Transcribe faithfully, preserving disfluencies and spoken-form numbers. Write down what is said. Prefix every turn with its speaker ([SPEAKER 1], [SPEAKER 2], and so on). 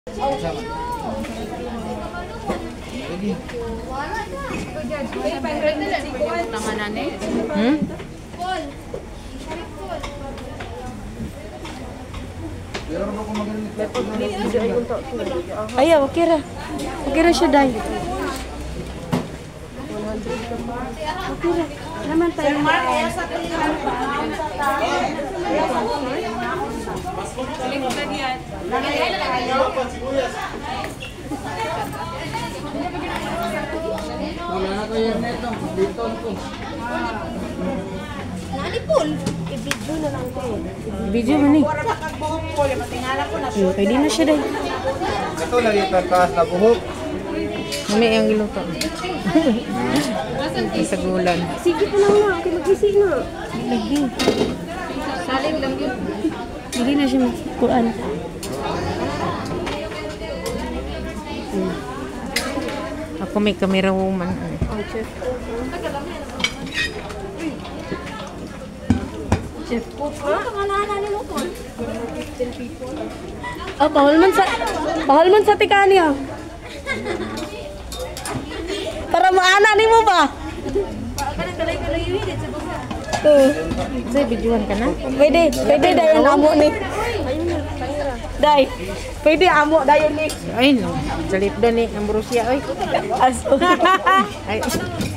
[SPEAKER 1] Hmm? Ayaw, okay ra. Okay ra siya, Day. Okay ra. Naman tayo.
[SPEAKER 2] Wala na kayo neto. Dito ko.
[SPEAKER 3] Nalipol. I-video na lang ko.
[SPEAKER 1] Video man eh. Pwede na siya, Day.
[SPEAKER 2] Ito lang yung taas na buhok.
[SPEAKER 1] Mami ang iluto. Sa gulan.
[SPEAKER 3] Sige pa lang na. Okay, mag-isig na.
[SPEAKER 1] Lagi.
[SPEAKER 3] Saling lang yun.
[SPEAKER 1] Hindi na siya magkuhan. Hmm. Ako may camera woman.
[SPEAKER 3] Oh, chef. Chef po. Ano ka nga ni mo po?
[SPEAKER 1] Oh, pahol man sa pahol man sa tikani ah. Para maana ni mo ba?
[SPEAKER 3] Kanang kalay-kalay yun. Sa buka.
[SPEAKER 1] Oo. Say, videoan ka na? Pwede. Pwede dayon amo ni.
[SPEAKER 3] Ayun na. Tangera.
[SPEAKER 1] Day. Pwede amo dayon ni. Ay, no. Salip doon ni. Ang Borussia. Ay. Aso. Ay.